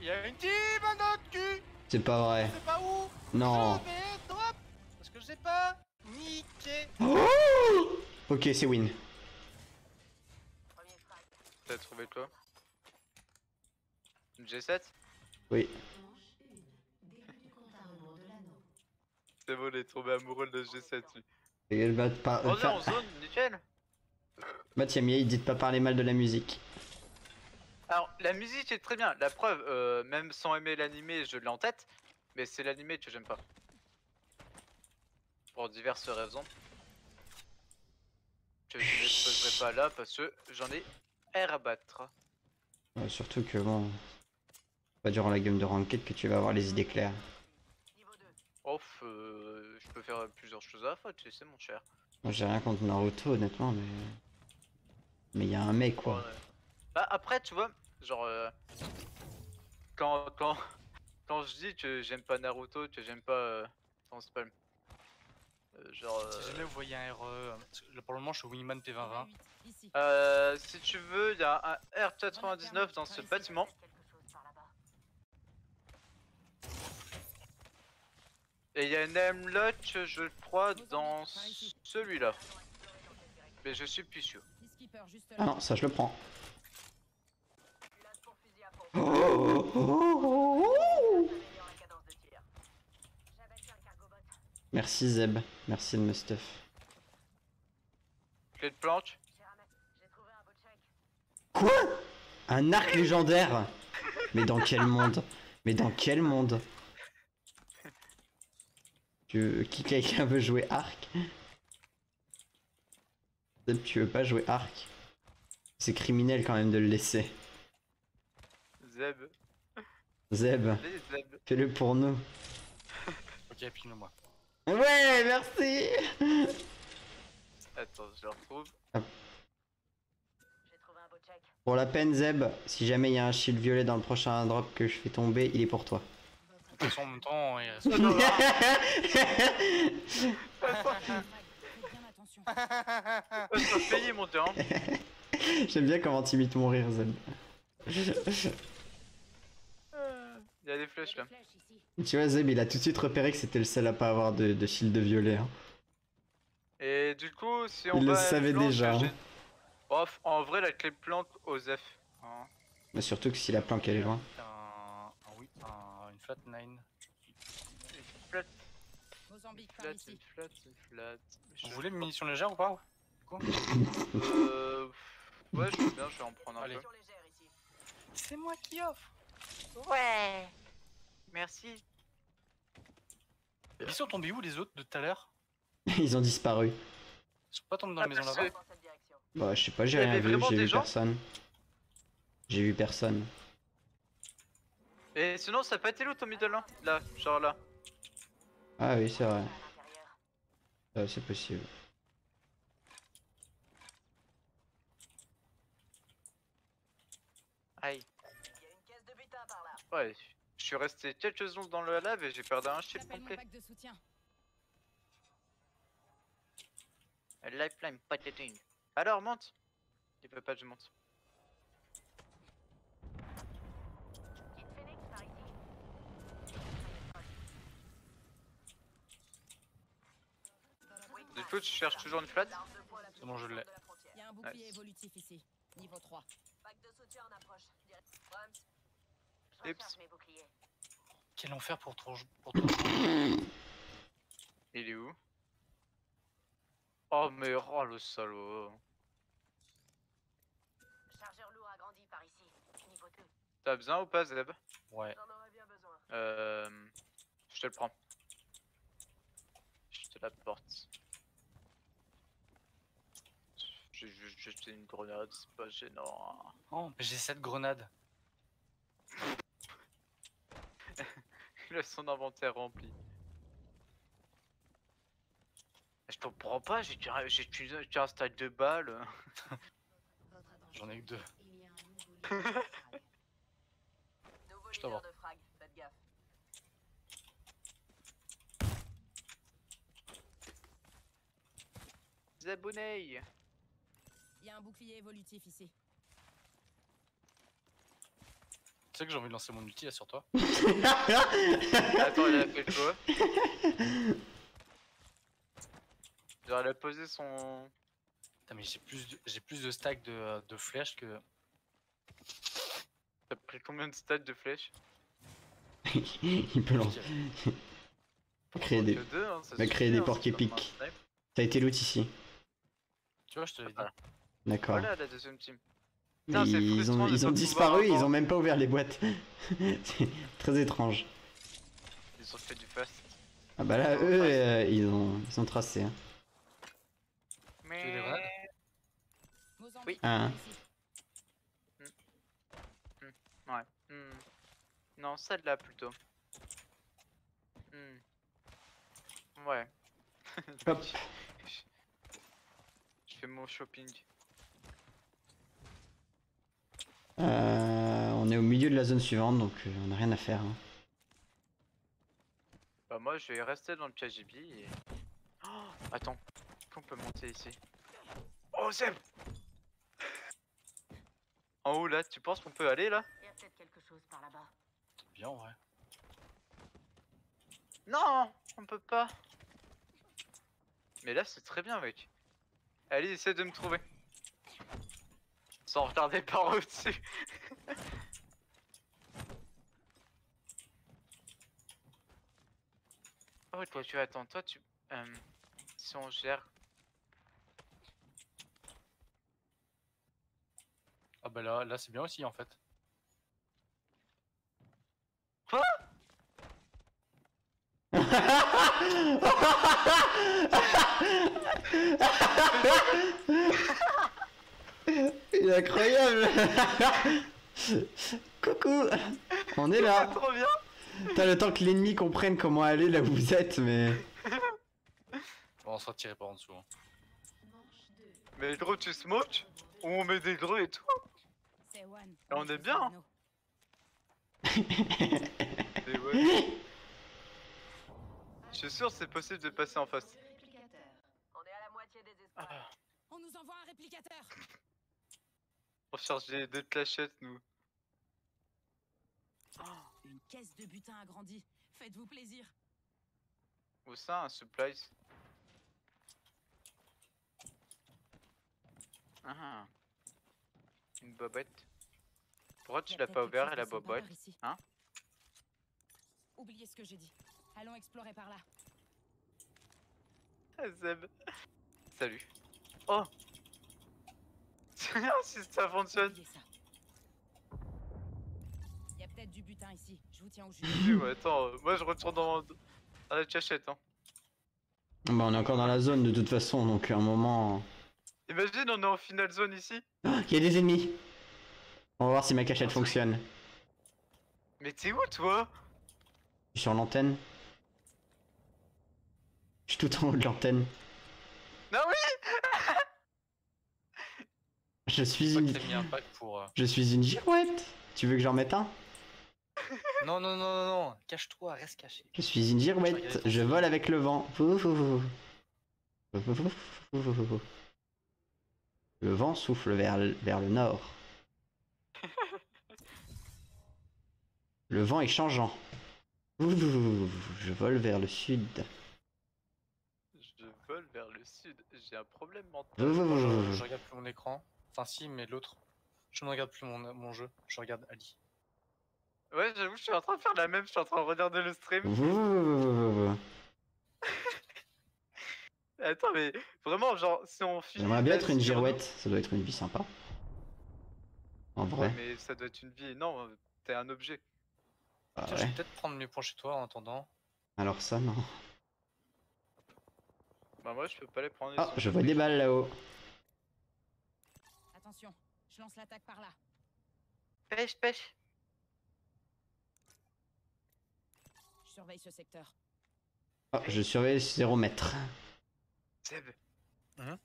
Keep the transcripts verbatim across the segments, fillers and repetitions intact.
Il y a une team à notre cul. C'est pas vrai. Je sais pas où. Non. Je vais drop. Parce que je sais pas. Niqué. Oh, ok, c'est win. T'as trouvé quoi? Une G sept? Oui. C'est bon, il est tombé amoureux de G sept lui. Et bah, pas, On euh, est faire- en zone, nickel. bah tiens, Mia, il dit de pas parler mal de la musique. Alors, la musique est très bien. La preuve, euh, même sans aimer l'animé, je l'ai en tête. Mais c'est l'animé que j'aime pas. Pour diverses raisons. Que je n'exposerai pas là parce que j'en ai R à battre. Ouais, surtout que bon, pas durant la game de ranked que tu vas avoir les idées claires. Off, euh, je peux faire plusieurs choses à la fois, tu sais, mon cher. Moi j'ai rien contre Naruto honnêtement, mais mais il y a un mec quoi. Ouais. Bah après, tu vois, genre euh, quand quand quand je dis que j'aime pas Naruto, que j'aime pas euh, comment ça s'appelle, euh, genre euh, Si jamais vous voyez un R E, là pour le moment je suis Wingman P vingt vingt. euh, si tu veux, il y a un R quatre-vingt-dix-neuf dans ce bâtiment. Et il y a une M-Lock, je crois, dans celui-là. Mais je suis plus sûr. Ah non, ça je le prends. Oh, oh, oh, oh. Merci Zeb, merci de me stuff. Clé de planche. Quoi? Un arc légendaire? Mais dans quel monde? Mais dans quel monde? Tu... Qui quelqu'un veut jouer arc? Zeb, tu veux pas jouer arc? C'est criminel quand même de le laisser. Zeb. Zeb, Allez, Zeb. fais-le pour nous. Ok, pile-moi. Ouais, merci. Attends, je le retrouve. Pour la peine Zeb, si jamais il y a un shield violet dans le prochain drop que je fais tomber, il est pour toi. De toute façon, en même temps, il reste... Je dois payer mon temps. J'aime bien comment t'imites mon rire Zeb. Il y a des flèches là. Tu vois Zeb, il a tout de suite repéré que c'était le seul à pas avoir de, de shield violet. Hein. Et du coup, si on Il le va à la savait planche, déjà, j'ai- hein. Oh, en vrai, la clé planque aux F. Hein. Mais surtout que si la planque elle est loin. Un... un oui, un... une flat nine. Une flat, une flat, une flat, une flat. Vous Je- voulez une munition légère ou pas? Du coup Euh... Ouais, je veux bien, je vais en prendre un Allez. peu. C'est moi qui offre. Ouais. Merci. Ils sont tombés où les autres de tout à l'heure? Ils ont disparu. Ils sont pas tombés dans Ah, la maison parce là-bas? que- Bah je sais pas, j'ai Il y rien avait vu, vraiment j'ai des vu gens personne. J'ai vu personne. Et sinon, ça a pas été l'autre au middle, hein. Là, genre là. Ah oui, c'est vrai. Euh, c'est possible. Aïe. Ouais, je suis resté quelques secondes dans le lave et j'ai perdu un shield complet. Lifeline, pas de lighting. Alors, monte. Il veut pas que je monte. Du coup, tu cherches toujours une flat? C'est bon, je l'ai. Il y a un bouclier Nice. évolutif ici, niveau trois. Pack de soutien en approche. Rams, je recharge mes boucliers. Quel enfer pour ton... pour ton... Il est où? Oh, mais oh le salaud. Chargeur lourd agrandi par ici. Niveau deux. T'as besoin ou pas, Zeb? Ouais. J'en aurais bien besoin. Euh. Je te le prends. Je te l'apporte. J'ai juste jeté une grenade, c'est pas gênant. Oh, mais j'ai cette grenade. Il a son inventaire rempli. Je t'en prends pas, j'ai qu'un j'ai qu'une- qu'un stack de balles. J'en ai eu deux. Il y a un nouveau leader de frag. Nouveau Je t'envoie. leader de frag, faites gaffe. Zabonnez. Il y a un bouclier évolutif ici. Tu sais que j'ai envie de lancer mon ulti là sur toi. Attends, il a fait quoi? Genre, elle a posé son. Putain, mais j'ai plus de, j'ai plus de stack de, de flèches que. T'as pris combien de stats de flèches? Il peut lancer. créer des... Que deux, hein, ça va créer suffit, des hein, porcs c'est comme épiques. un snipe. Ça a été loot ici. Tu vois, je te l'avais dit. Voilà. D'accord. Voilà la deuxième team. Mais Putain, c'est ils frustrant ont, de ils pas ont pouvoir disparu, ils avoir- ont même pas ouvert les boîtes. C'est très étrange. Ils ont fait du fast. Ah bah là, Ils ont eux, pas- euh, ils, ont, ils ont tracé. Hein. Tu veux des grenades? Mozambique, Oui. Ah. ici. Ouais. Hmm. Non, celle-là plutôt. Hmm. Ouais. Hop. Je fais mon shopping. Euh, on est au milieu de la zone suivante, donc euh, on a rien à faire. Hein. Bah moi je vais rester dans le K G B et... Oh, attends, qu'on peut monter ici? Oh Zeb! En haut là, tu penses qu'on peut aller là? Il y a peut-être quelque chose par là-bas. C'est bien en vrai. Non, on peut pas. Mais là c'est très bien mec. Allez, essaie de me trouver. Sans regarder par au-dessus. Oh toi tu attends, toi tu... Euh, si on gère... Ah bah là, là c'est bien aussi en fait. Il est incroyable. Coucou. On est là. Trop bien. T'as le temps que l'ennemi comprenne comment aller là où vous êtes, mais... Bon, on sera tiré par en dessous. Hein. Mais gros tu smokes? Ou on met des gros et tout? C'est One. Et on est bien, hein. Milano. Et ouais. Je suis sûr c'est possible de passer en face. On est à la moitié des espoirs. Ah, On nous envoie un réplicateur. on cherche des, des clashettes nous. Une caisse de butin agrandie. Faites-vous plaisir. Où ça, un supplies? Ah. Une bobette. Pourquoi Il tu y a l'as peut-être pas quelque ouvert chose et la de sympa bobette? par ici. Hein? Oubliez ce que j'ai dit. Allons explorer par là. Ah, Zeb. Salut. Oh. C'est bien si ça fonctionne. Oubliez ça. Il y a peut-être du butin ici. Je vous tiens au jus. Oui, ouais, attends, euh, moi je retourne dans, dans la cachette. Hein. Bah on est encore dans la zone de toute façon, donc à un moment... Imagine, on est en finale zone ici. Ah, il y a des ennemis. On va voir si ma cachette fonctionne. Mais t'es où toi? Je suis sur l'antenne. Je suis tout en haut de l'antenne. Non, oui. Je suis Je crois une... que t'as mis un pack pour. euh, Je suis une girouette. Tu veux que j'en mette un? Non, non, non, non, non, cache-toi, reste caché. Je suis une girouette. Je vole avec le vent. Fou, fou, fou. Fou, fou, fou, fou, fou, fou, fou. Le vent souffle vers, le- vers le nord. Le vent est changeant. Fou, fou, fou, fou. Je vole vers le sud. Je vole vers le sud. J'ai un problème mental. Fou, fou, Moi, fou, je, fou. je regarde plus mon écran. Enfin, si, mais l'autre. Je ne regarde plus mon, mon jeu, je regarde Ali. Ouais, j'avoue, je suis en train de faire la même. Je suis en train de regarder le stream. Fou, fou, fou, fou, fou. Attends, mais vraiment, genre, si on finit. J'aimerais bien la être une sur nous- girouette. Ça doit être une vie sympa. En Ouais, vrai. mais ça doit être une vie. Non, t'es un objet. Ah Tiens, je ouais. vais peut-être prendre mes points chez toi en attendant. Alors ça, non. Bah, moi, je peux pas les prendre. Ah, ici. je vois des balles là-haut. Attention, je lance l'attaque par là. Pêche, pêche. Je surveille ce secteur. Ah, je surveille zéro mètre. Seb. Hein?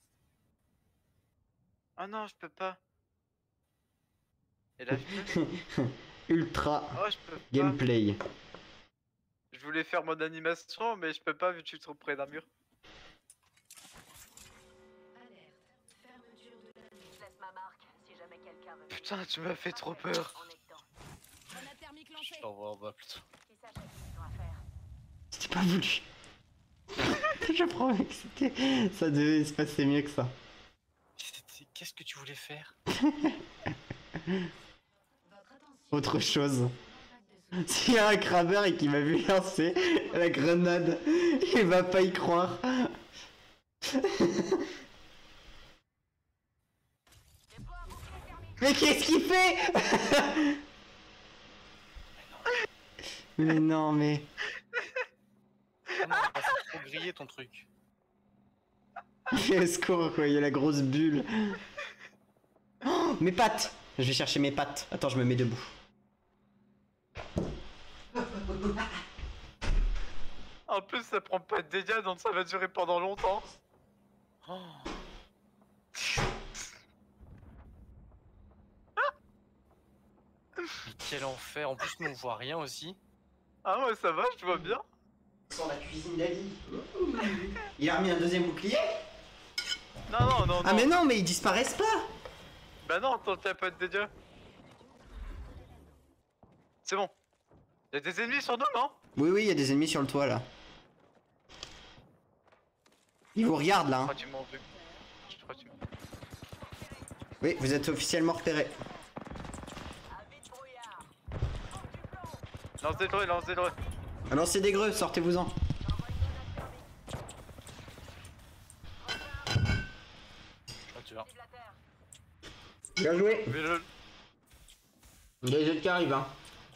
Oh non, je peux pas. Et là, je peux. Ultra Oh, je peux pas. gameplay. Je voulais faire mon animation, mais je peux pas vu que je suis trop près d'un mur. Je laisse ma marque si jamais quelqu'un veut. Putain, tu m'as fait trop peur. On est dedans. thermique lancé. Je t'envoie en bas plutôt. Et ça, j'ai une mission à faire. C'était pas voulu. Je promets que c'était. Ça devait se passer mieux que ça. C'était- Qu'est-ce que tu voulais faire? Autre chose. S'il y a un crabeur et qu'il m'a vu lancer la grenade, il va pas y croire. Mais qu'est-ce qu'il fait? Mais non, mais. Ah non, bah, c'est trop grillé ton truc. Mais secours quoi, il y a la grosse bulle. Oh, mes pattes! Je vais chercher mes pattes. Attends, je me mets debout. En plus, ça prend pas de dégâts, donc ça va durer pendant longtemps. Oh. Mais quel enfer, en plus nous on voit rien aussi. Ah ouais, ça va, je vois bien. Sur la cuisine d'Ali. Il a remis un deuxième bouclier? Non, non, non, Ah non. mais non, mais ils disparaissent pas! Bah non, tant qu'il y a pas de dégâts. C'est bon. Y a des ennemis sur nous, non? Oui, oui, il y a des ennemis sur le toit là. Ils vous regardent là. Je Hein. crois qu'ils m'ont vu. Je crois qu'ils m'ont vu. Oui, vous êtes officiellement repérés. Lance des droits, lance des droits. Alors c'est des greux, sortez-vous-en. Je crois que tu vas. Bien joué. Mais le... Il y a des jeux qui arrivent hein.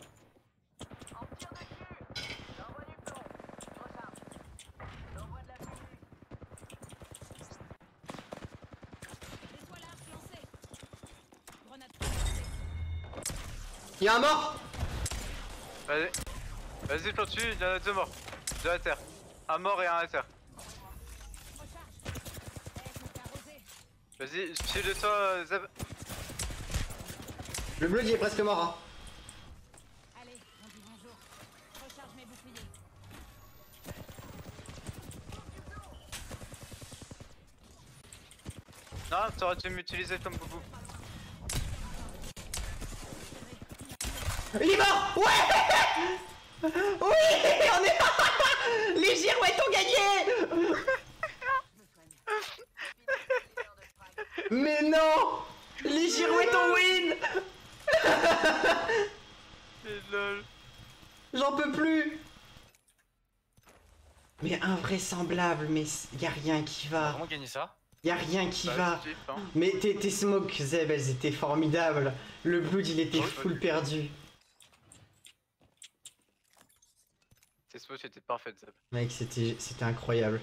Détoile arc lancé. Grenade. Il y a un mort. Vas-y. Vas-y, plante dessus, il y en a deux morts. Deux à terre. Un mort et un à terre. Recharge. Eh, je me fais arroser. Vas-y, file de toi, Zeb. Le bleu il est presque mort hein. Allez, on dit bonjour. Recharge mes boucliers. Non, t'aurais dû m'utiliser comme boubou. Il est mort. Ouais. Oui, on est. Les girouettes ont gagné. Mais non. Les girouettes ont win. Et lol. J'en peux plus. Mais invraisemblable, mais y a rien qui On va va. vraiment gagner ça? Y a rien qui Bah, va. c'est kiff, hein. Mais tes, tes smokes, Zeb, elles étaient formidables. Le blood, il était Ouais, full ouais. perdu. Tes spots étaient parfaites, Zeb. Mec, c'était c'était incroyable.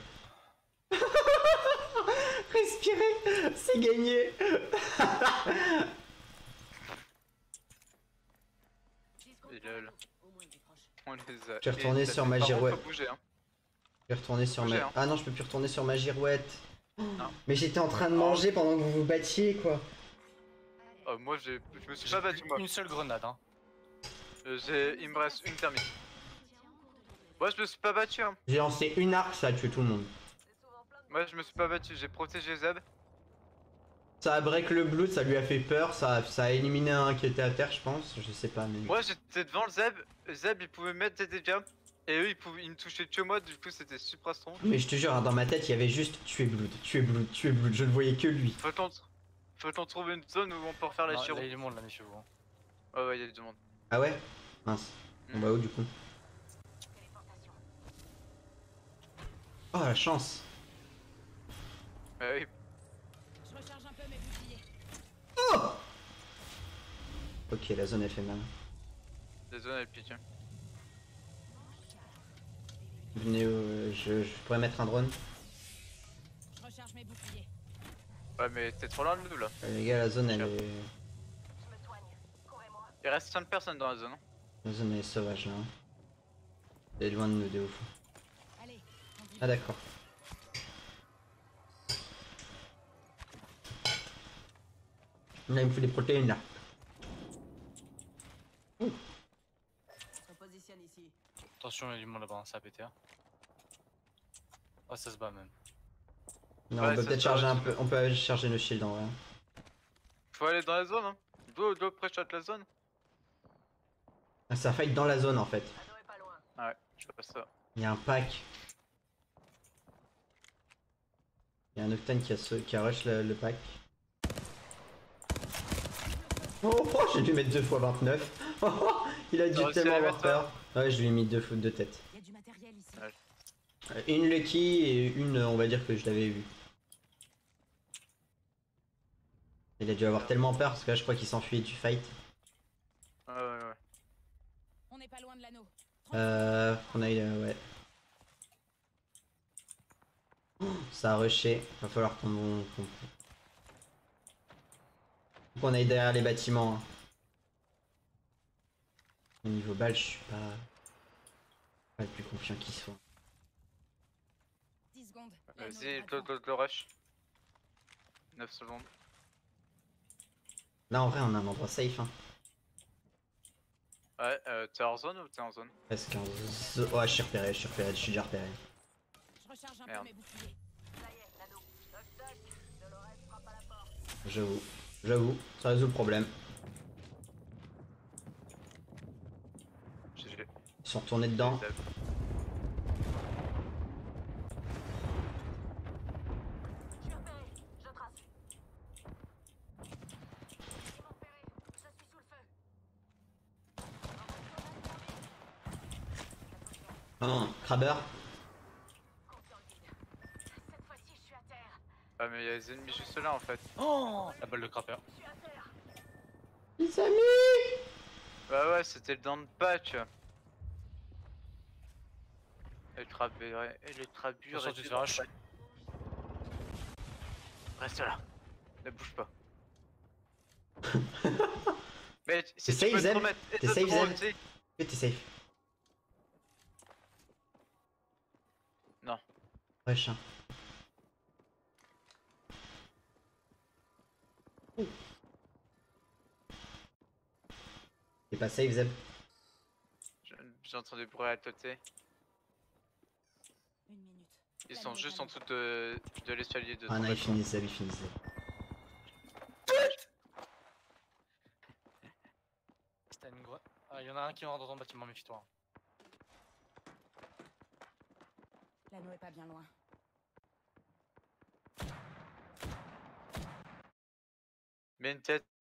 Respirer, c'est gagné. Et lol. On les a. Je vais retourner et ça sur fait ma pas girouette. faut bouger, hein. Je vais retourner sur Bouger, ma... hein. Ah non, je peux plus retourner sur ma girouette. Non. Mais j'étais en train de Oh. manger pendant que vous vous battiez, quoi. Oh, moi, j'ai... je me suis J'ai pas battu, plus moi. une seule grenade hein. Euh, j'ai... Il me reste une thermique. Moi, je me suis pas battu, hein. J'ai lancé une arc, ça a tué tout le monde. Moi, je me suis pas battu, j'ai protégé Zeb. Ça a break le blood, ça lui a fait peur, ça a, ça a éliminé un qui était à terre, je pense. Je sais pas, mais... Moi, j'étais devant le Zeb. Zeb, il pouvait mettre des dégâts. Et eux, ils, pouvaient... ils me touchaient que moi, du coup, c'était super strong. Mais je te jure, hein, dans ma tête, il y avait juste tuer blood, tuer blood, tuer blood. Je ne voyais que lui. Faut qu'on Faut qu'on trouve une zone où on peut refaire la Non, chiro. là il est monde là, méfiez-vous. hein. Ouais, ouais, y'a du monde. Ah ouais? Mince. On Mm. va où du coup? Oh la chance! Ouais, oui. Je recharge un peu mes boucliers. Oh! Ok, la zone elle fait mal. La zone, elle pique. hein. Venez, euh, je, je pourrais mettre un drone. Je recharge mes boucliers. Ouais, mais t'es trop loin de nous là. Euh, les gars, la zone elle Sure. est. Il reste cinq personnes dans la zone. hein. La zone elle est sauvage là. hein. Elle est loin de nous de ouf. Allez, on dit Ah d'accord. Là il me faut des protéines là. On positionne ici. Attention, il y a du monde là-bas, hein, ça a pété. Hein. Oh, ça se bat même. Non, Ouais, on peut ça peut-être se charger passe. un peu. On peut aller charger nos shields en vrai. Faut aller dans la zone. Hein. Go, go, pré-shot la zone. Ah, ça fight dans la zone en fait. Ouais, je vois ça. Il y a un pack. Il y a un Octane qui a, ce... qui a rush le, le pack. Oh, oh j'ai dû mettre deux fois vingt-neuf. Oh, il a dû T'as réussi à tellement les avoir mettre, peur. Ouais, je lui ai mis deux fautes de tête. Il y a du matériel ici. Ouais. Euh, Une lucky et une, on va dire que je l'avais vue. Il a dû avoir tellement peur parce que là, je crois qu'il s'enfuyait du fight. Ouais, ouais, ouais. On n'est pas loin de l'anneau. Euh, on a eu, euh, ouais. Oh, ça a rushé. Va falloir qu'on qu'on qu'on aille derrière les bâtiments. Hein. Au niveau balle, je suis pas, pas le plus confiant qu'il soit. dix secondes. L'anneau Vas-y, est le, devant. le, le rush. neuf secondes. Là, en vrai, on a un endroit safe. Hein. Ouais, euh, t'es hors zone ou t'es en zone? Presque en zo- ouais, je suis repéré, je suis repéré, je suis déjà repéré. Je recharge un Merde. peu mes boucliers. J'avoue, j'avoue, ça résout le problème. G G. Ils sont retournés dedans. Oh, Crabber. Ah, mais y'a des ennemis juste là en fait. Oh, la balle de crapper. Les amis. Ouais, ouais, c'était le down patch. Et le trabur. Et le trabur. Attention, tu te fais rush. Reste là. Ne bouge pas. Mais si T'es tu peux safe, te Zeb? remettre. T'es essaie de safe, te Zeb? remonter. Oui, t'es safe. Non. Ouais, chien. T'es pas safe, Zeb? Je- J'ai entendu bruit à côté. Une minute. Ils L'anneau sont est juste à en dessous de, de l'escalier de Ah ton non, il bâtiment. finit Zeb, il finit Zeb. C'était une grosse. Ah, il y en a un qui rentre dans ton bâtiment, méfie-toi. L'anneau est pas bien loin. Mets une tête.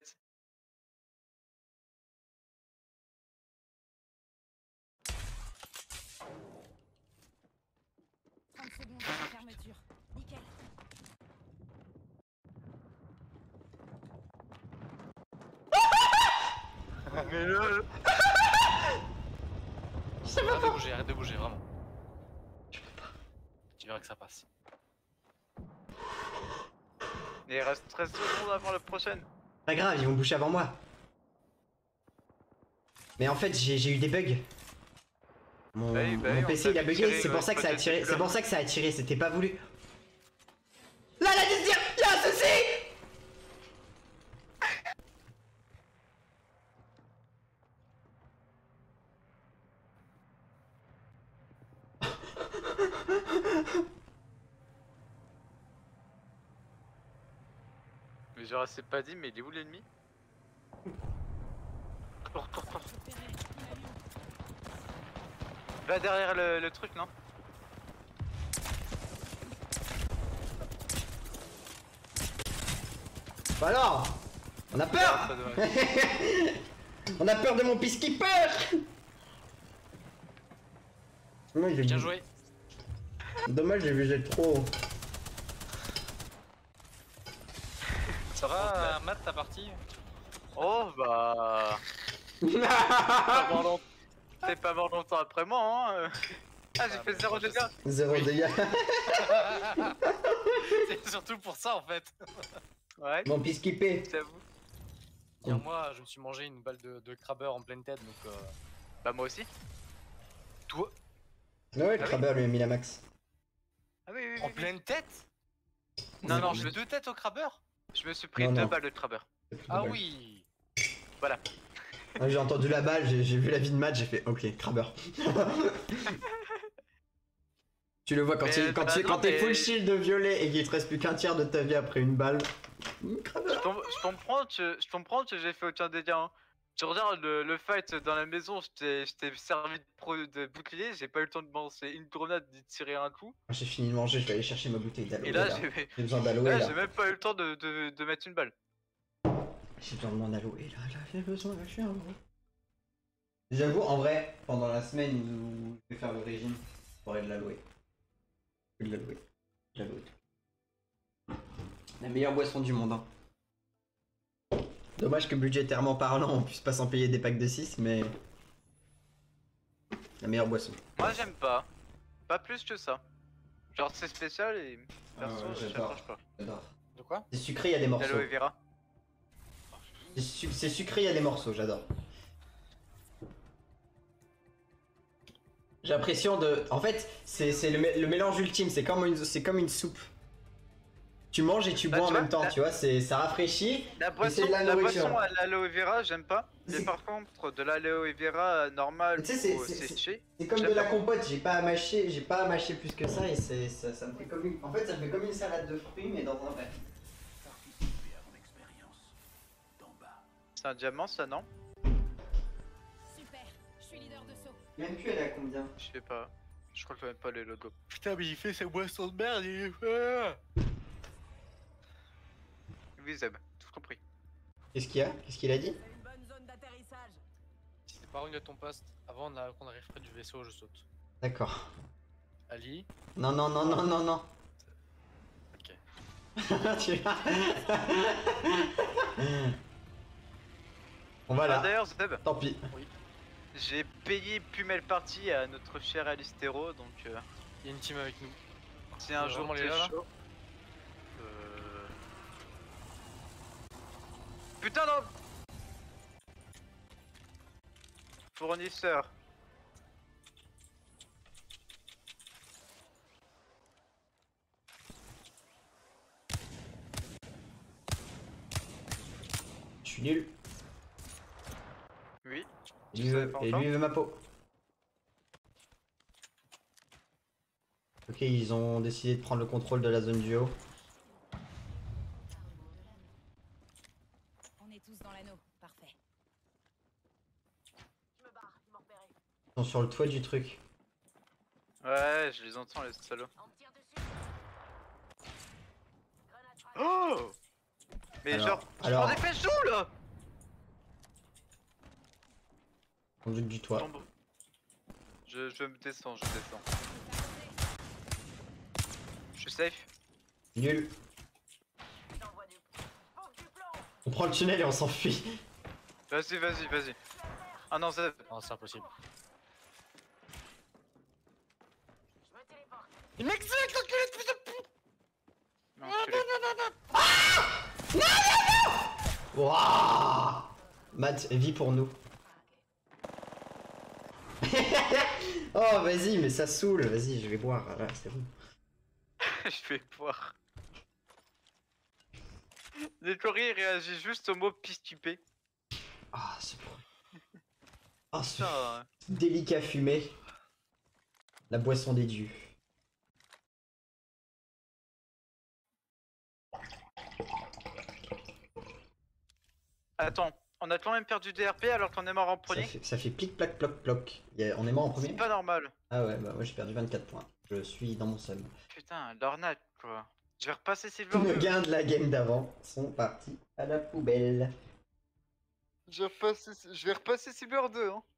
trente secondes de fermeture. Nickel. Mais le. Arrête de bouger, arrête de bouger, vraiment. Tu verras que ça passe. Il reste treize secondes avant la prochaine. Pas grave, ils vont boucher avant moi. Mais en fait, j'ai j'ai eu des bugs. Mon, Bah oui, bah oui, mon on P C t'a il a fait bugué, tirer, c'est ouais, pour ça que ça a peut-être tiré, que c'est là. pour ça que ça a tiré, c'était pas voulu. Là, la deuxième, y'a un souci. Mais genre, c'est pas dit, mais il est où l'ennemi? Cours, cours, cours. Repéré. Il a eu. Va derrière le, le truc, non? Bah alors, on a peur. Ça doit- On a peur de mon peacekeeper. Non, il est Bien joué. Dommage, j'ai vu j'ai trop. Ça va, Matt, ta partie? Oh bah. Pas mort long- T'es pas mort longtemps après moi, hein. euh. Ah, j'ai Ah, fait bah, zéro moi, je dégâts. Zéro dégâts. C'est surtout pour ça en fait. Ouais, Mon peacekeeper. j'avoue. Hier, moi, je me suis mangé une balle de, de crabber en pleine tête donc. Euh... Bah, moi aussi. Toi, Ouais, le Ah oui. crabber lui a mis la max. Ah oui, oui, en oui. pleine tête? Non, non, je je mets me, deux têtes au crabber? je me suis pris Non, deux non. balles de crabber. Ah oui. Ah, j'ai entendu la balle, j'ai j'ai vu la vie de match, j'ai fait ok, crabber. Tu le vois quand Mais, tu quand bah tu- non, quand t'es mais- full shield de violet et qu'il te reste plus qu'un tiers de ta vie après une balle. Je, com- je comprends que, je comprends que j'ai fait aucun dégâts. Hein. Tu regardes le, le fight dans la maison, je t'ai je t'ai servi de, pro, de bouclier, j'ai pas eu le temps de lancer une grenade, d'y tirer un coup. J'ai fini de manger, je vais aller chercher ma bouteille d'aloe. Et là, là. j'ai J'ai besoin d'aloe là, là. j'ai même pas eu le temps de, de, de mettre une balle. J'ai besoin de mon aloe là, là, j'ai besoin de faire un gros. J'avoue, en vrai, pendant la semaine où je vais faire le régime, je pourrais de l'aloe. De l'aloe. De l'aloe. La meilleure boisson du monde. Hein. Dommage que budgétairement parlant, on puisse pas s'en payer des packs de six, mais. La meilleure boisson. Moi, j'aime pas. Pas plus que ça. Genre, c'est spécial et perso, Ah ouais, je j'adore. t'approche pas. J'adore. De quoi? C'est sucré, il y a des morceaux. L'aloe vera. C'est su- c'est sucré, il y a des morceaux, j'adore. J'ai l'impression de. En fait, c'est c'est le, mé- le mélange ultime, c'est comme, une- c'est comme une soupe. Tu manges et tu Bah, bois tu en vois, même temps, la- tu vois, c'est ça rafraîchit. La c'est boisson, de la la nourriture. boisson à l'aloe vera, j'aime pas. Mais C'est- par contre, de l'aloe vera normale Tu sais, c'est- ou c'est- séché, C'est comme J'aime de la pas. compote, j'ai pas à mâcher, j'ai pas à mâcher plus que ça et c'est ça, ça me fait comme une. En fait, ça me fait comme une salade de fruits mais dans un verre. c'est un diamant, ça, non? Super, je suis leader de saut. Même plus elle est à combien? Je sais pas. Je crois que même pas les logos. Putain, mais il fait sa boisson de merde, il est... Oui, Zeb, tout compris. Qu'est-ce qu'il y a? Qu'est-ce qu'il a dit? C'est une bonne zone d'atterrissage. Si t'es pas revenu à ton poste, avant on a- qu'on arrive près du vaisseau, je saute. D'accord. Ali, Non, non, non, non, non, non. ok. Tu- On va Ah, là. d'ailleurs, Zeb, Tant pis. j'ai payé Pumel Party à notre cher Alistero, donc euh, Il y a une team avec nous. si un Euh, jour vraiment, t'es les là, là chaud. Euh... Putain, non! Fournisseur. Je suis nul. Oui. Et Tu lui, savais veut, pas et encore lui veut ma peau. Ok, ils ont décidé de prendre le contrôle de la zone du haut. On est tous dans l'anneau, parfait. Je me barre, ils m'ont repéré. Ils sont sur le toit du truc. Ouais, je les entends, les salauds. On me tire dessus. Grenade frag. Oh! Mais Alors- genre, je alors- prends des flèches où là? Sans doute du toit. Tombe. Je, je me descends, je descends. Je suis safe. Nul. J'envoie du pompe du plomb. On prend le tunnel et on s'enfuit. Vas-y, vas-y, vas-y. Ah non, Zeb. Non, c'est impossible. Je me téléporte. Il m'exécute, l'enculé de fils de pute! Non, enculé. Wouah! Matt, vis pour nous. Oh, vas-y, mais ça saoule. Vas-y, je vais boire. Là, c'est bon. Je vais voir. Décory réagit juste au mot piscupé. Ah, ce bruit. Ah, ce Putain. délicat fumé. La boisson des dieux. Attends, on a quand même perdu D R P alors qu'on est mort en Ça premier? fait, ça fait plic, plac, ploc, ploc. Il y a- on est mort en C'est premier? pas normal. Ah ouais, bah moi j'ai perdu vingt-quatre points. Je suis dans mon seum. Putain, l'arnaque quoi. Je vais repasser Silver Tous nos deux. gains de la game d'avant sont partis à la poubelle. Je vais repasser, je vais repasser Silver deux hein.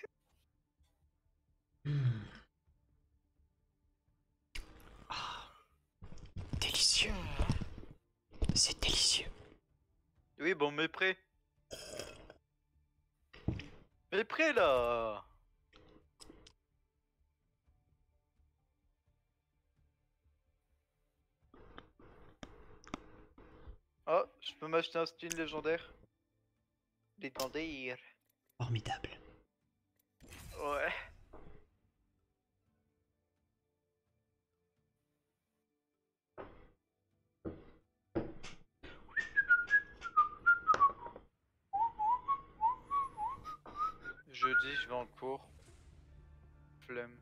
Délicieux. C'est délicieux. Oui, bon, mais prêt. Mais prêt là. Oh, je peux m'acheter un skin légendaire. Légendaire. Formidable. Ouais. Jeudi, je vais en cours. Flemme.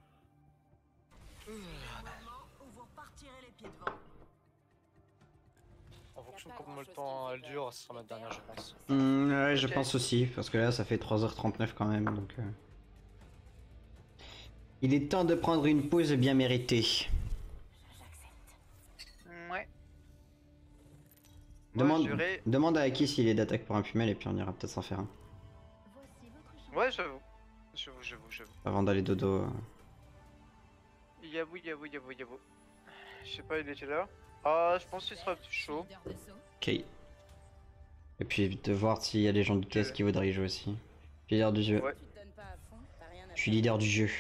Le moment où vous repartirez les pieds devant. fonction de combien de temps elle dure, ce sera ma dernière, je pense. Hmm, ouais, je Ok. pense aussi, parce que là, ça fait trois heures trente-neuf quand même, donc... euh, Il est temps de prendre une pause bien méritée. Ouais. Moi, Demande, je dirais... demande à Aki s'il est d'attaque pour un pumel, et puis on ira peut-être s'en faire un. Voici votre champ. Ouais, j'avoue. J'avoue, j'avoue, j'avoue. Avant d'aller dodo. euh. Yabou, yabou, yabou, yabou. Je sais pas, il est quelle heure? Ah, je pense qu'il sera chaud. Leader de saut. Ok. Et puis évite de voir s'il y a des gens du test Ok. qui voudraient y jouer aussi. Je suis leader du jeu. Ouais. Tu te donnes pas à fond, t'as rien à Je suis leader du jeu.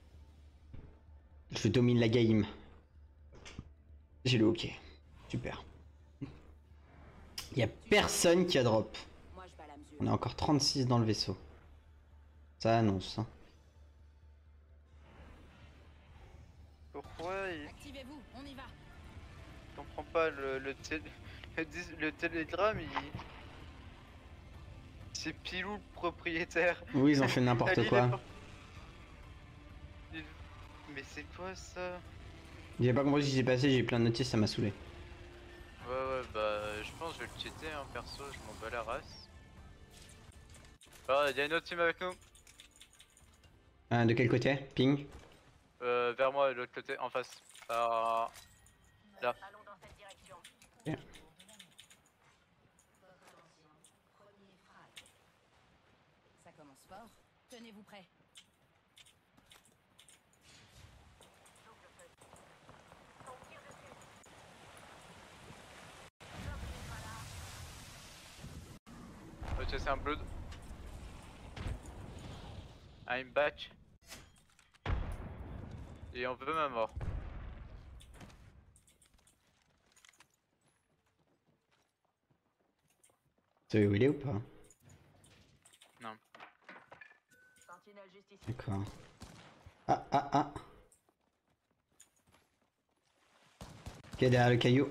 Je domine la game. J'ai le hockey. Super. Il y a personne qui a drop. Moi je bats la mesure. On est encore trente-six dans le vaisseau. Ça annonce. Hein. Pourquoi il Activez-vous, on y va. comprend pas le, le, tél- le, dis- le télégramme, il... C'est Pilou le propriétaire. Oui, ils ont fait Ah, n'importe lui, il est quoi. pas- il- Mais c'est quoi ça? J'ai pas compris ce qui s'est passé, j'ai eu plein de notices, ça m'a saoulé. Ouais ouais bah je pense que je vais le cheater hein perso, je m'en bats la race. Ah y'a une autre team avec nous. Euh, de quel côté? Ping? Euh, vers moi de l'autre côté, en face. Ah, là. Allons dans cette direction. Ok. Ça commence fort. Tenez-vous prêts. Ok c'est un blood. I'm back. Et on veut ma mort. Tu sais où il est ou pas? Non. Sentinelle juste ici. D'accord. Ah ah ah. Ok, derrière le caillou.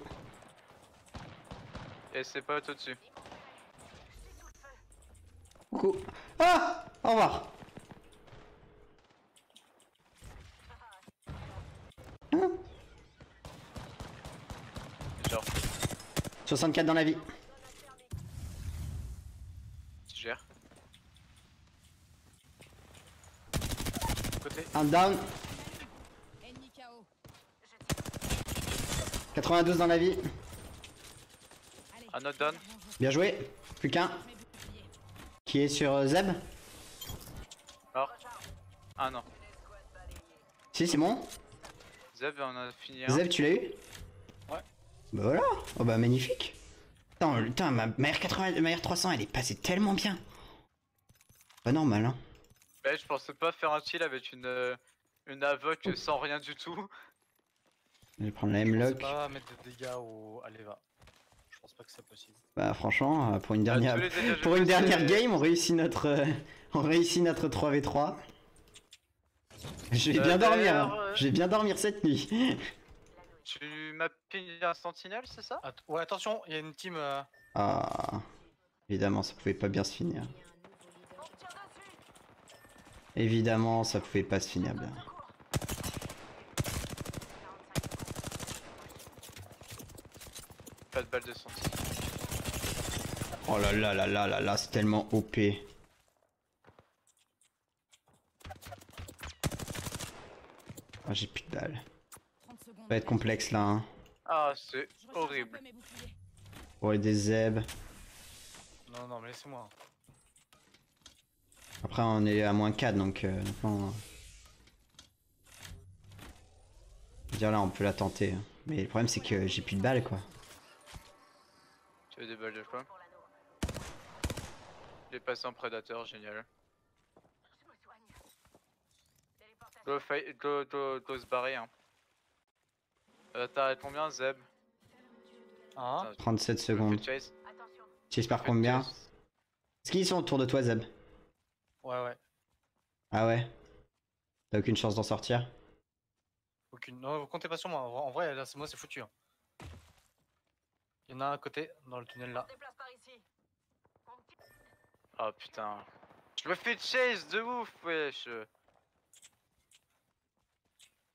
Et c'est pas tout dessus. Coucou. Ah! Au revoir. Hein? Genre, soixante-quatre dans la vie. tu gères. Côté. Un down. Ennemi K O. quatre-vingt-douze dans la vie. Allez. Un autre down. Bien joué. Plus qu'un. Mes boucliers. Qui est sur euh, Zeb? Alors. Ah non. Si, c'est bon. Zeb on a fini un. Zeb, tu l'as eu? Ouais. Bah voilà. Oh bah magnifique. Putain, putain ma, ma R quatre-vingts, ma R trois cents, elle est passée tellement bien. Pas normal, hein. Bah, je pensais pas faire un kill avec une, euh, une avoc sans rien du tout. Je vais prendre la Je pensais M-Lock. pas mettre de dégâts au... à l'Eva. Je pense pas que c'est possible. Bah franchement, euh, pour une Bah, dernière, tous les dégâts que pour j'ai une fait, dernière c'est- game, on réussit notre, euh, on réussit notre trois v trois. Je vais Euh, bien dormir, d'ailleurs, hein. euh, Je vais bien dormir cette nuit. Tu m'as pingé un sentinelle, c'est ça? Att- ouais, attention, il y a une team. euh, Ah, évidemment, ça pouvait pas bien se finir. Évidemment, ça pouvait pas se finir bien. Pas de balle de sentinelle. Oh là là là là là là, c'est tellement O P. Ah, j'ai plus de balles. trente secondes. Ça va être complexe là, hein. Ah, c'est Je recharge un horrible. peu mes boucliers. Pour des zeb. Non, non, mais laissez-moi. Après, on est à moins quatre, donc euh, non. Je veux dire, là, on peut la tenter. hein. Mais le problème, c'est que j'ai plus de balles, quoi. Tu veux des balles de quoi? J'ai passé en prédateur, génial. Go, fight- go, go, go se barrer hein. Euh, T'as combien Zeb? Hein? Attends, trente-sept je fais secondes. chase. J'espère Je fais combien? chase. Est-ce qu'ils sont autour de toi, Zeb? Ouais, ouais. Ah ouais? T'as aucune chance d'en sortir? Aucune. Non, vous comptez pas sur moi. En vrai- En vrai, là, c'est moi, c'est foutu. hein. Il y en a un à côté, dans le tunnel là. Déplace par ici. Oh putain. Je me fais chase de ouf, wesh.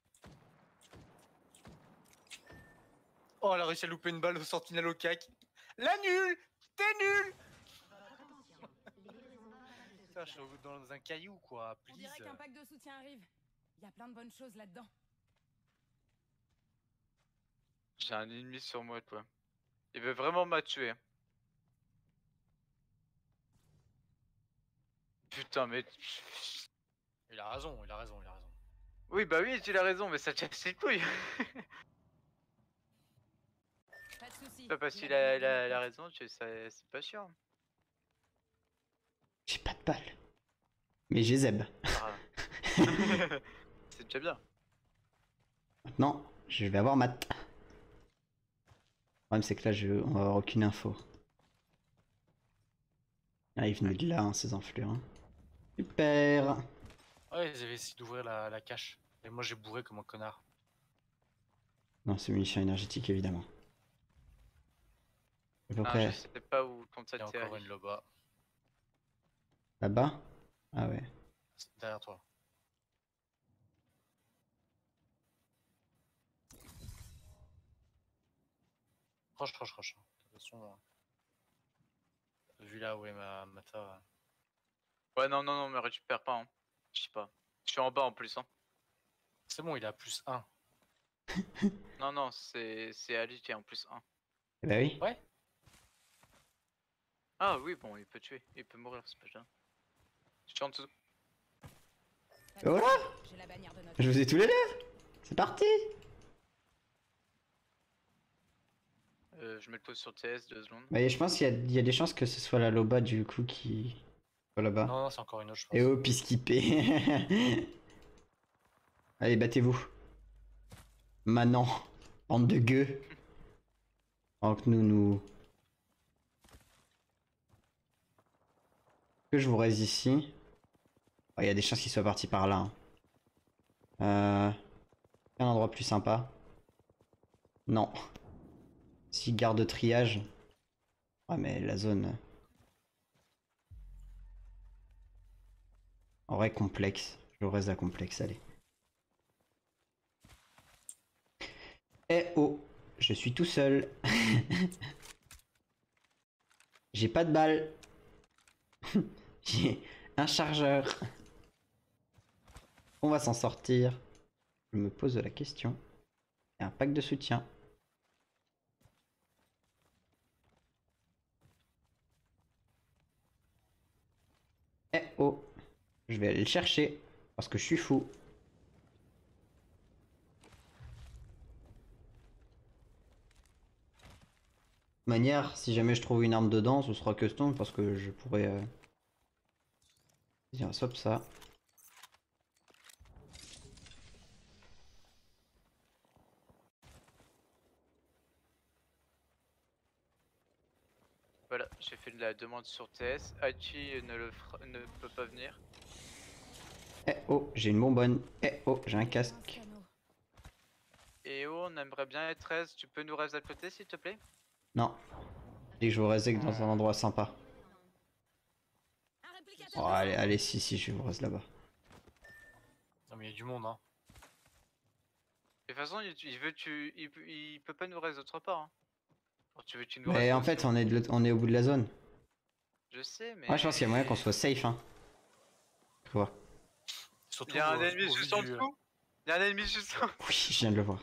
Oh, elle a réussi à louper une balle au sentinelle au cac. La nulle. T'es nul. Putain, je suis dans un caillou quoi, On dirait please. qu'un pack de soutien arrive. Il y a plein de bonnes choses là-dedans. J'ai un ennemi sur moi, quoi. Il veut vraiment m'a tuer. Putain, mais... Il a raison, il a raison, il a raison. Oui, bah oui, tu as raison, mais ça tient ses couilles. Pas de soucis. Pas parce j'ai qu'il la a, bannière il a- de il a ma raison, tu- ça- c'est pas chiant. J'ai pas de balles. Mais j'ai Zeb. Ah. C'est déjà bien. Maintenant, je vais avoir Matt. Le problème, c'est que là, je... on va avoir aucune info. Ah, ils venaient de là, hein, ces enflures. Hein. Super. Ouais, ils avaient essayé d'ouvrir la, la cache. Et moi j'ai bourré comme un connard. Non, c'est munitions énergétiques, évidemment. À peu Ah, près je sais pas où quand ça Il y a t'est encore allé. une là-bas. là-bas. Ah ouais. C'est derrière toi. Proche, proche, proche. De toute façon, euh, vu là où est ma mata. euh, Ouais, non, non, non, me récupère pas. Hein. Je sais pas. Je suis en bas en plus. Hein. C'est bon, il est à plus un. Non, non, c'est c'est Ali qui est en plus un. Eh bah oui. Ouais. Ah oui, bon, il peut tuer. Il peut mourir, c'est pas grave. Je suis en dessous. Pas de Voilà. soucis, j'ai la bannière de notre Je vous ai tous les deux. C'est parti. Euh, je mets le pause sur T S, deux secondes. Bah, je pense qu'il y, a- il y a des chances que ce soit la Loba du coup qui... soit là-bas. Non, non, c'est encore une autre, je pense. Et oh, peacekeeper. Allez, battez-vous. Maintenant. Bande de gueux. Alors que nous, nous... Que je vous reste ici. Oh, il y a des chances qu'il soit parti par là. Hein. Euh... Un endroit plus sympa. Non. Si garde triage. Ouais, mais la zone... En vrai, complexe. Je reste à complexe, allez. Eh oh, je suis tout seul. J'ai pas de balles. J'ai un chargeur. On va s'en sortir. Je me pose la question. Et un pack de soutien. Eh oh, je vais aller le chercher. Parce que je suis fou. Manière, si jamais je trouve une arme dedans, ce sera custom parce que je pourrais... Euh... Vas-y, on swap ça. Voilà, j'ai fait de la demande sur T S. Hachi ne, le fera- ne peut pas venir. Eh oh, j'ai une bonbonne. Eh oh, j'ai un casque. Canot. Et oh, on aimerait bien être treize. Tu peux nous rester à côté, s'il te plaît? Non. Et que je vous reste dans un endroit sympa. Un réplicateur Oh, de allez, sang. allez, si, si, je vous reste là-bas. Non, mais il y a du monde, hein. De toute façon, il, il veut tu, il, peut- il peut pas nous rester autre part. Hein. Alors, tu veux que tu nous Mais restes en aussi, fait, on est, de l'autre- on est au bout de la zone. Je sais, mais. Moi, je pense qu'il y a moyen qu'on soit safe, hein. Faut voir. Surtout Il y a un au- ennemi au juste vu en du- dessous. Il y a un ennemi juste en Oui, je viens de le voir.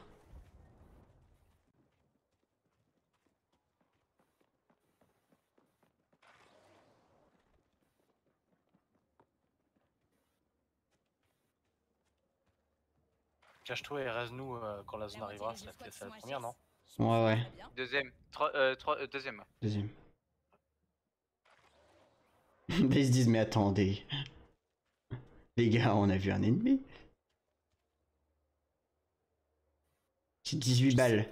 Cache-toi et reste-nous euh, quand la zone La moitié arrivera. des C'est la, squats c'est la sont première, H S. non? Je pense Ouais, que ouais. ça va bien. Deuxième. Trois, euh, trois, euh, deuxième. Deuxième. Ils se disent, mais attendez. Les gars, on a vu un ennemi. J'ai dix-huit balles.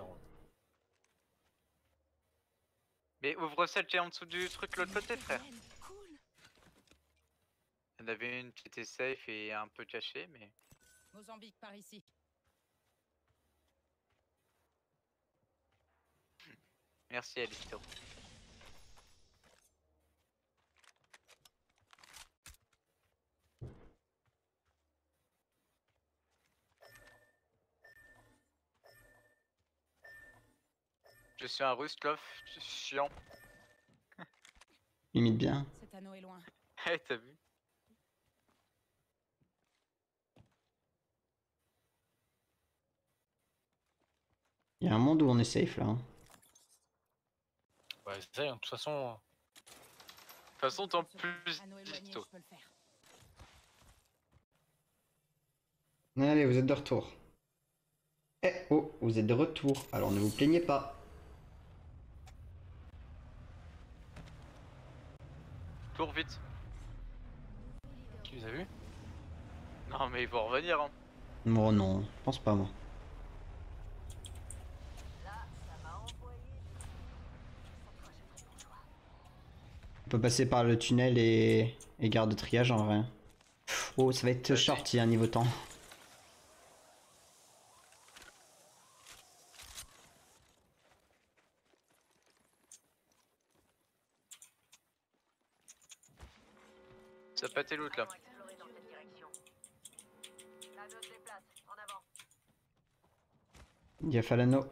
Mais ouvre celle qui est en dessous du truc l'autre côté, frère. Cool. Il y en avait une qui était safe et un peu cachée, mais. Mozambique par ici. Merci, Alisto. Je suis un Rustlov chiant. Limite bien. Cet anneau est loin. Eh, t'as vu? Il y a un monde où on est safe là. Hein. Ouais, c'est ça, de toute façon. De toute façon, tant Sur- plus Anneau éloigné, disto. je peux le faire. Allez, vous êtes de retour. Eh oh, vous êtes de retour. Alors ne vous plaignez pas. Cours vite. Tu les as vus? Non, mais ils vont revenir. Hein. Moi non, je pense pas moi. On peut passer par le tunnel et, et gare de triage en vrai. Oh, ça va être Vas-y. short il y a un niveau temps. Ça pâté l'autre là. Il a fallu l'anneau.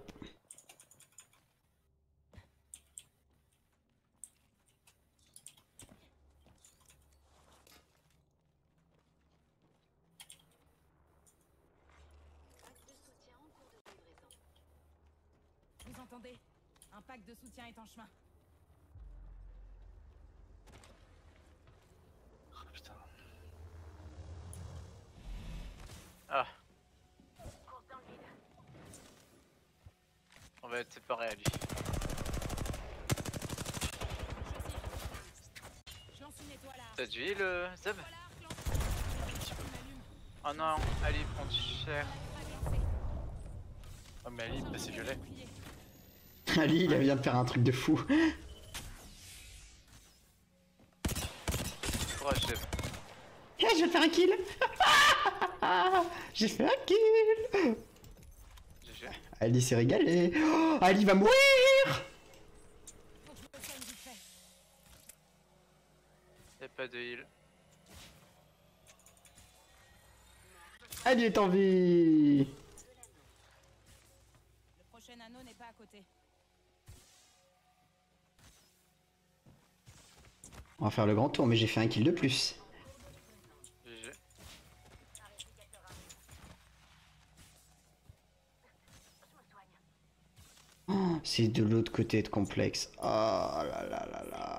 Vous entendez? Un pack de soutien est en chemin. Oh, putain. Ah. On va être séparés à lui. Je lance une étoile à... T'as du heal, euh, Zeb? Voilà, lance. Il m'allume. Oh non, allez, prends du cher. Pas lancé. Oh, mais Ali, bah, c'est violet. Bouclier. Ali, il vient de faire un truc de fou. Courage, Zeb. Eh, je vais te faire un kill. J'ai fait un kill. G G. Ali s'est régalé. Oh, Ali va mourir. Faut que je me soigne vite fait. Y'a pas de heal. Ali est en vie. Le prochain anneau n'est pas à côté. On va faire le grand tour, mais j'ai fait un kill de plus. G G. Oh, c'est de l'autre côté de complexe. Oh là là là là.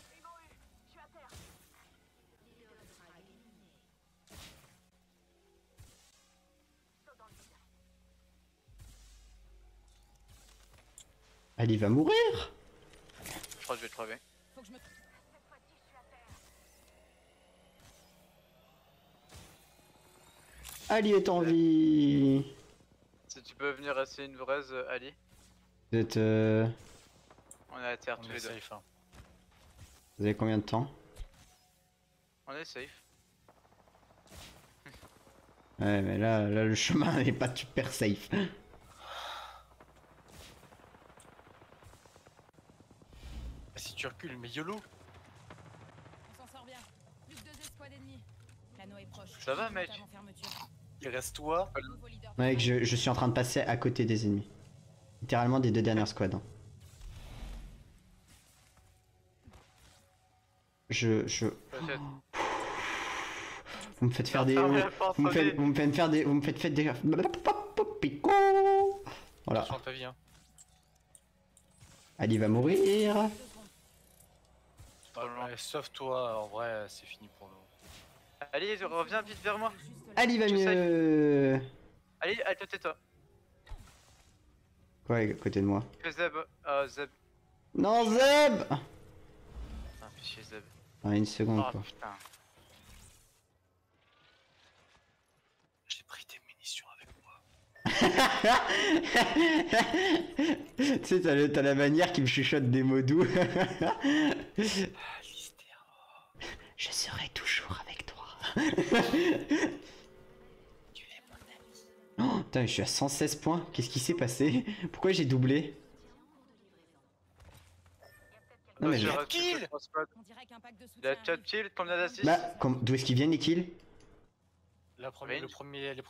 Ali va mourir. Je crois que je vais crever. Faut que je me... Ali est en vie. Si tu peux venir essayer une vraise, euh, Ali. Vous êtes... euh, On est à terre On tous est les deux. safe. Hein. Vous avez combien de temps? On est safe. Ouais, mais là, là le chemin n'est pas super safe. Bah, si tu recules, mais YOLO! On s'en sort bien. Plus de deux escouades ennemies. L'anneau est proche. Ça va, mec? Avant fermeture. Il reste toi. Nouveau leader de Mec, squad. je, je suis en train de passer à côté des ennemis. Littéralement des deux dernières squads. hein. Je... je... Peut-être. Vous me faites faire des... Non, Vous, rien pas vous me faites, entendu. vous me faites faire des... Vous me faites faire des... Pico. Voilà. Attention à ta vie. Hein. Ali va mourir. Deux secondes. Trop loin. Ouais, sauf toi, en vrai, c'est fini pour nous. Ali, reviens vite vers moi. Juste là. Ali va Je sais. mieux. Ali, à côté de toi. Quoi, à côté de moi? Fais Zeb. Ah, Zeb. Non, Zeb. Ah, fais chier Zeb. Ah, une seconde, Oh quoi. putain. J'ai pris des munitions avec moi. Tu sais, t'as le- t'as la manière qui me chuchote des mots doux. Ah, l'hystère. Je serai toujours avec toi. Tu es mon ami. Oh, putain, je suis à cent seize points. Qu'est-ce qui s'est passé? Pourquoi j'ai doublé? Non, mais J'ai je- reçu kill. trois squads. On dirait qu'un pack de Il soutien a quatre arrive. kills, combien d'assists? Bah, comme- d'où est-ce qu'ils viennent les kills? La première, le Range. premier, les premiers frags.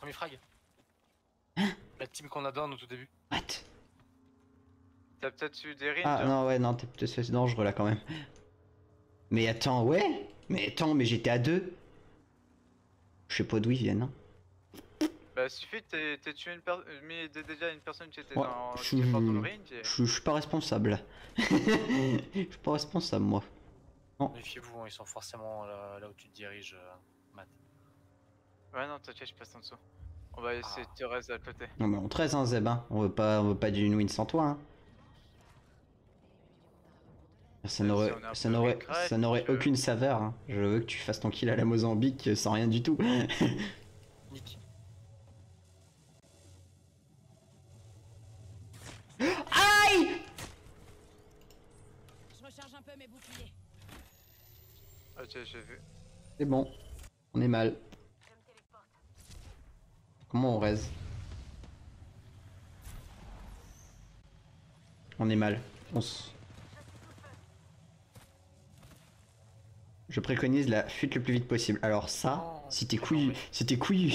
Hein? La team qu'on a donné au tout début. What? T'as peut-être eu des rings. Ah non, ouais, non, t'es peut-être c'est dangereux là quand même. Mais attends, ouais. Mais attends, mais j'étais à deux. Je sais pas d'où ils viennent. Hein. Bah suffit que t'aies tué une personne, mis des dégâts à une personne qui était Ouais, dans, je qui est morte dans le suis- ring. Et... Je je suis pas responsable. Je suis pas responsable moi. Méfiez-vous, hein, ils sont forcément là, là où tu te diriges, euh, Matt. Ouais non t'inquiète je passe en dessous. On va essayer Ah. de te rester à côté. Non mais on treize hein Zeb, hein. On veut pas, on veut pas d'une win sans toi. Hein. Ça Même n'aurait, si on est un ça peu n'aurait, ric-rac, ça n'aurait je- aucune saveur. Hein. Je veux que tu fasses ton kill à la Mozambique sans rien du tout. Nick. Aïe! Je recharge un peu mes boucliers. Ok j'ai vu. C'est bon, on est mal. Comment on raise? On est mal. On s... Je préconise la fuite le plus vite possible. Alors ça, Non, si t'es non, couillu, mais- si t'es couillu.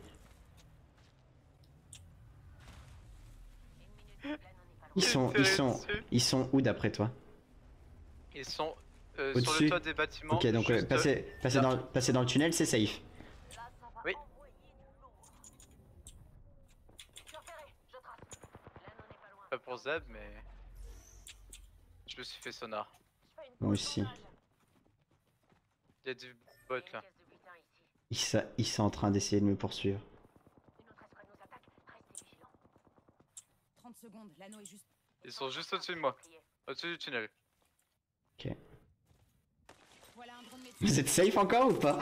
Ils sont, ils sont, ils sont où d'après toi? Ils sont euh, sur Au-dessus? le toit des bâtiments. Ok, donc ouais, juste, passer, passer, là. dans, le- passer dans le tunnel, c'est safe. Oui. Pas pour Zeb mais... Je me suis fait sonar. Moi aussi. Il y a du bot là. Ils, sa- ils sont en train d'essayer de me poursuivre. trente secondes, l'anneau est juste. Ils sont juste au-dessus de moi. Au-dessus du tunnel. Voilà un drone métier. Vous êtes safe encore ou pas?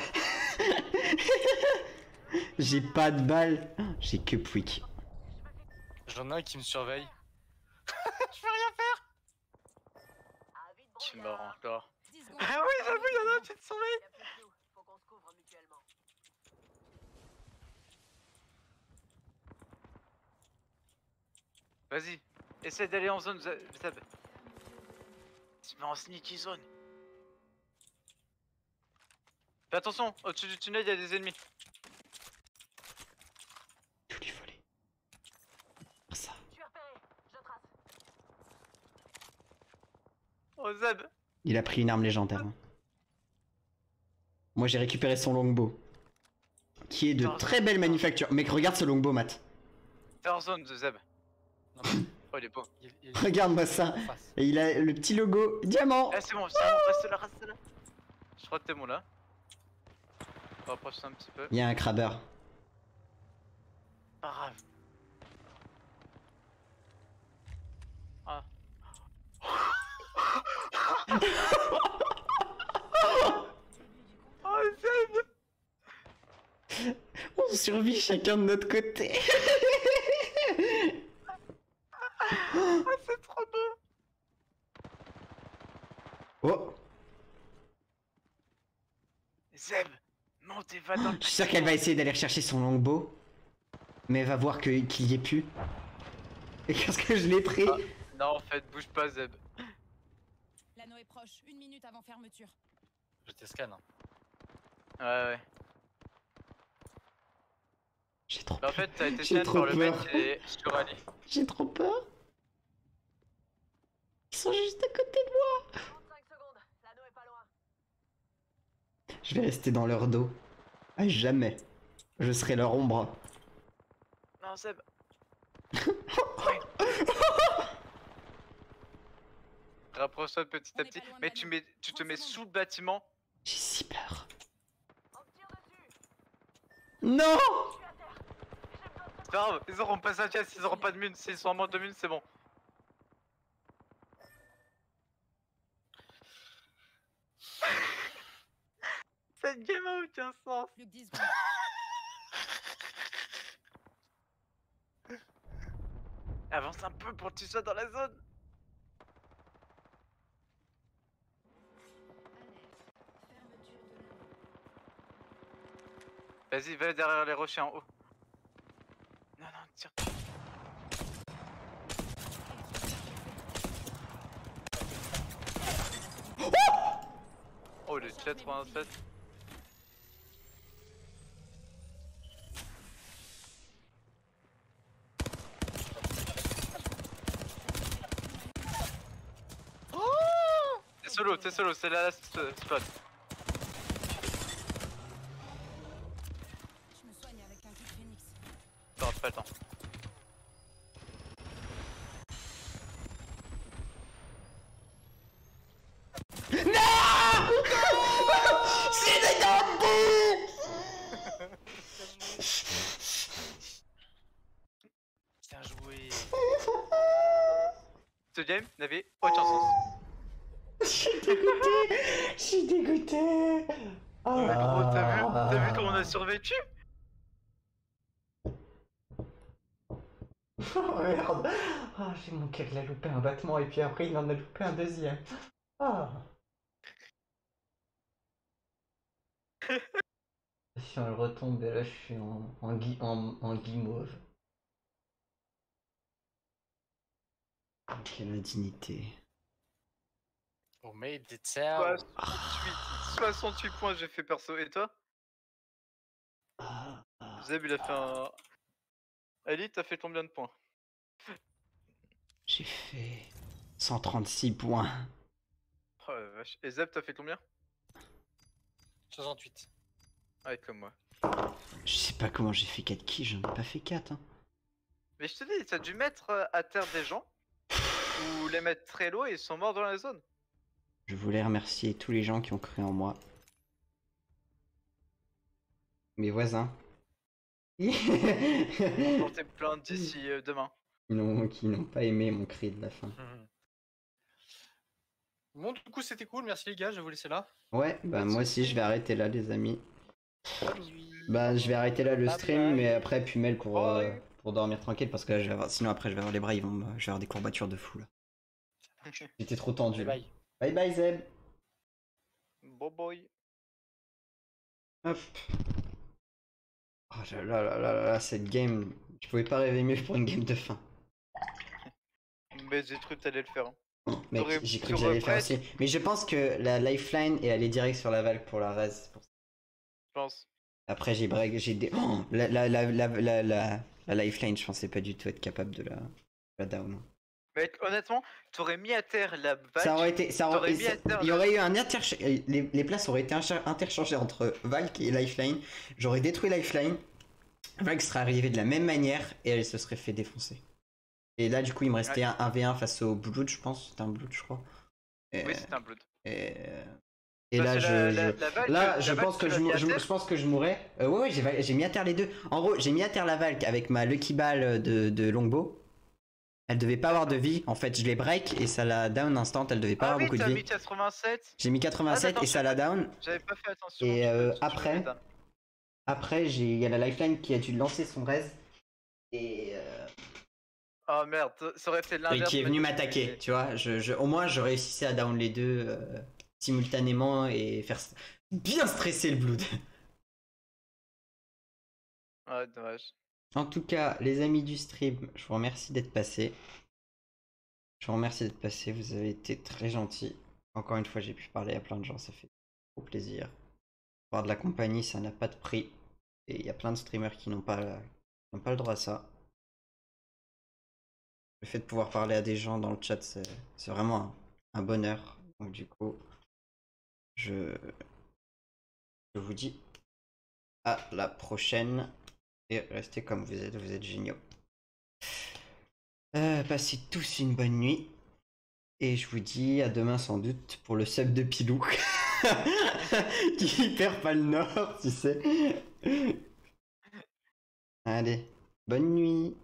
J'ai pas de balles. J'ai que Pouic. J'en ai un qui me surveille. Je suis mort encore. dix secondes. Ah oui j'avoue il y en a un qui te surveille. Vas-y, essaie d'aller en zone Zeb. Zeb. Tu vas en sneaky zone. Fais attention, au-dessus du tunnel il y a des ennemis. Je lui voler. Ça. Oh Zeb. Il a pris une arme légendaire. hein. Moi j'ai récupéré son longbow. Qui est de très belle manufacture. Mec, regarde ce longbow, Matt. T'es en zone de Zeb. Non, mais Oh il est beau. il, il- Regarde-moi ça. en face. Et il a le petit logo diamant. Ah c'est bon, c'est bon, reste là, reste là. Je crois que t'es bon là. On va rapprocher un petit peu. Il y a un crabber. Pas grave. Ah. Oh Zeb. On survit chacun de notre côté. Oh c'est trop beau. Oh. Zeb, monte et va dans le Je suis sûr qu'elle va essayer d'aller rechercher son longbow. Mais elle va voir que- qu'il y est plus. Et qu'est-ce que je l'ai pris? Ah. Non en fait, bouge pas Zeb. L'anneau est proche, une minute avant fermeture. Je te scanne. hein. Ouais ouais. J'ai trop Bah, en peur. fait t'as été J'ai scan trop par le mec peur. qui est sur Ali. J'ai trop peur. Ils sont juste à côté de moi. Je vais rester dans leur dos. À jamais. Je serai leur ombre. Non Zeb. Rapproche-toi petit On à est petit. pas loin de Mais l'anneau. tu, mets, tu te trente mets secondes. sous le bâtiment. J'ai si peur. Non. C'est pas grave, ils auront pas sa caisse, ils auront pas de mine. S'ils sont en manque de mine, c'est bon. Cette game a aucun sens. Plus que dix secondes. Avance un peu pour que tu sois dans la zone. Vas-y, va derrière les rochers en haut. Non, non, tire. Oh, le quatre-vingt-sept. solo, t'es solo, c'est la last euh, spot. Je me soigne avec un kit Phoenix. T'auras pas le temps. C'est des gambous. Bien joué. Ce game n'avait aucun sens. Je suis dégoûté. Je suis dégoûté. Ah. Mais gros, t'as vu, t'as vu comment on a survécu? Oh merde. Ah, j'ai manqué de la louper un battement et puis après il en a loupé un deuxième. Ah. Si on le retombe et là je suis en, en, gui, en, en guimauve. Oh, quelle indignité. Oh made it soixante-huit, soixante-huit points j'ai fait perso, et toi? Ah, ah. Zeb il a fait un... Ali, t'as fait combien de points? J'ai fait cent trente-six points. Oh la vache. Et Zeb, t'as fait combien? soixante-huit. Ouais, comme moi. Je sais pas comment j'ai fait quatre kills, j'en ai pas fait quatre. Hein. Mais je te dis, t'as dû mettre euh, à terre des gens, ou les mettre très loin et ils sont morts dans la zone. Je voulais remercier tous les gens qui ont cru en moi. Mes voisins. Porter plainte d'ici euh, demain. Qui n'ont qui n'ont pas aimé mon cri de la fin. Bon, du coup, c'était cool. Merci les gars, je vais vous laisser là. Ouais, bah moi aussi je vais arrêter là les amis. Oui. Bah je vais arrêter là le Bye stream, bye. mais après Pumel pour, euh, Bye. pour dormir tranquille parce que là je vais avoir... sinon après je vais avoir les bras, ils vont me... je vais avoir des courbatures de fou là. J'étais trop tendu. Bye Bye bye. bye Zeb. Bon boy. Hop. Oh là là là là là, cette game, je pouvais pas rêver mieux pour une game de fin. Mais j'ai cru que t'allais le faire. Hein. Mec, T'aurais- j'ai cru tu que j'allais le faire aurais aussi. Mais je pense que la lifeline est allée direct sur la valve pour la raise. Je pense. Après j'ai break, j'ai des... Oh, la, la, la, la, la, la, la lifeline, je pensais pas du tout être capable de la, la down. Mec, honnêtement, t'aurais mis à terre la vague. Ça aurait été... Ça aurait... t'aurais mis ça- à terre Il y la- aurait eu un interch... Les, les places auraient été incha- interchangées entre Valk et lifeline. J'aurais détruit lifeline. Valk serait arrivé de la même manière et elle se serait fait défoncer. Et là du coup il me restait Ouais. un un v un face au Blood, je pense. C'était un Blood je crois. Et, Oui, c'est un blood. et, et Bah, là c'est je... la- je- la- la vague, Là, la je vague, pense tu que l'as je, mis mou- à je, terre je pense que je mourrais. Euh, ouais, ouais, j'ai va- j'ai mis à terre les deux. En gros, j'ai mis à terre la Valk avec ma Lucky Ball de, de Longbow. Elle devait pas avoir de vie. En fait, je l'ai break et ça la down instant. Elle devait pas Ah avoir oui, beaucoup de t'as vie. mis quatre-vingt-sept. J'ai mis quatre-vingt-sept Ah, et ça la down. J'avais pas fait attention. Et tu euh, peux- tu peux après, les down. après, j'ai il y a la lifeline qui a dû lancer son raise et, euh, Oh merde, ça aurait été et l'inverse. qui est venu mais- m'attaquer. Tu vois, je, je- au moins, je réussissais à down les deux euh, simultanément et faire st- bien stresser le Blood. Ouais, dommage. En tout cas, les amis du stream, je vous remercie d'être passés. Je vous remercie d'être passés, vous avez été très gentils. Encore une fois, j'ai pu parler à plein de gens, ça fait trop plaisir. Avoir de la compagnie, ça n'a pas de prix. Et il y a plein de streamers qui n'ont pas, qui n'ont pas le droit à ça. Le fait de pouvoir parler à des gens dans le chat, c'est c'est vraiment un, un bonheur. Donc du coup, je, je vous dis à la prochaine. Et restez comme vous êtes, vous êtes géniaux. Euh, passez tous une bonne nuit. Et je vous dis à demain sans doute pour le sub de Pilou. Qui perd pas le nord, tu sais. Allez, bonne nuit.